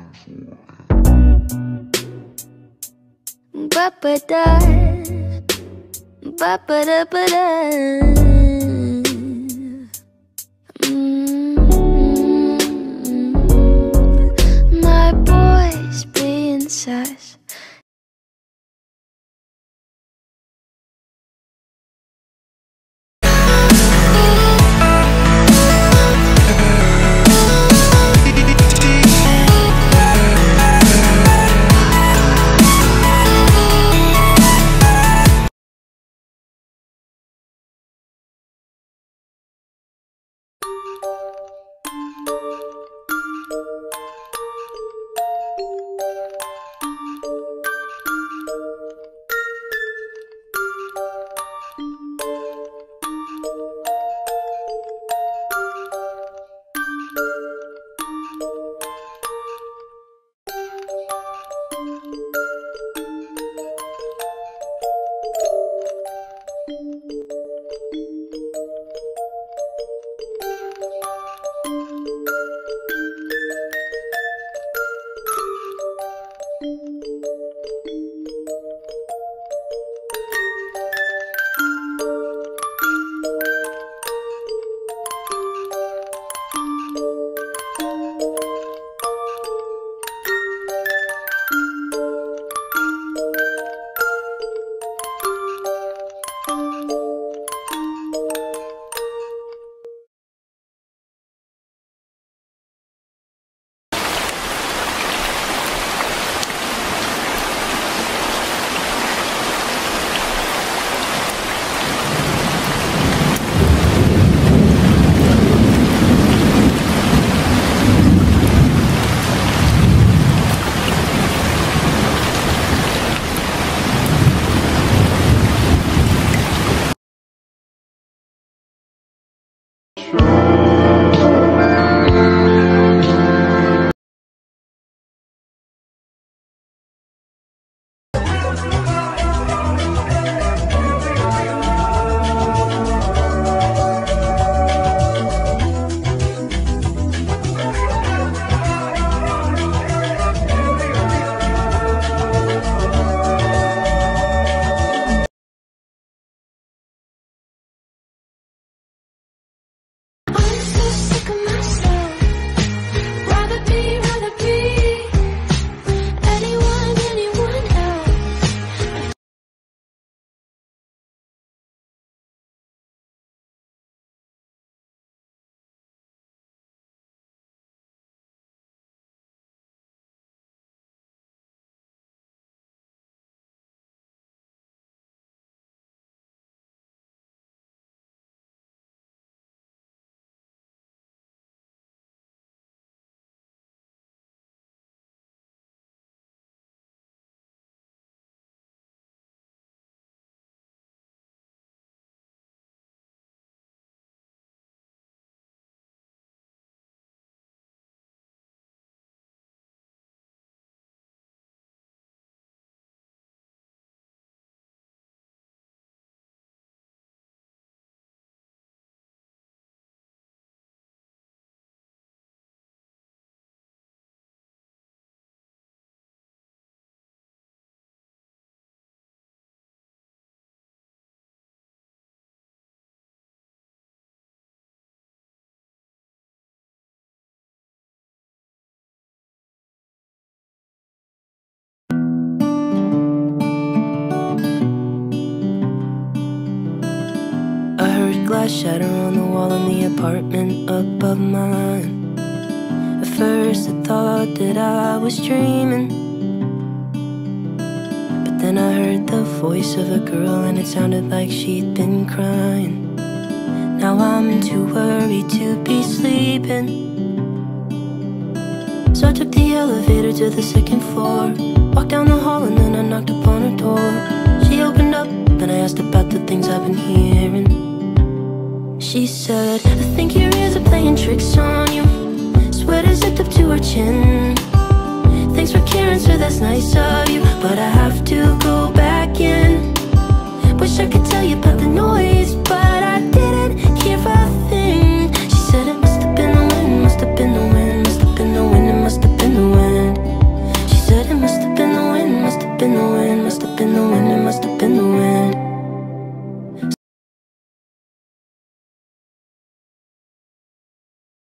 Ba-ba-da, ba-ba-da-ba-da. My boy's being sus. Glass shatter on the wall in the apartment above mine. At first I thought that I was dreaming, but then I heard the voice of a girl and it sounded like she'd been crying. Now I'm too worried to be sleeping, so I took the elevator to the second floor, walked down the hall and then I knocked upon her door. She opened up and I asked about the things I've been hearing. She said, I think your ears are playing tricks on you. Sweater zipped up to her chin. Thanks for caring, sir, that's nice of you, but I have to go back in. Wish I could tell you about the noise, but I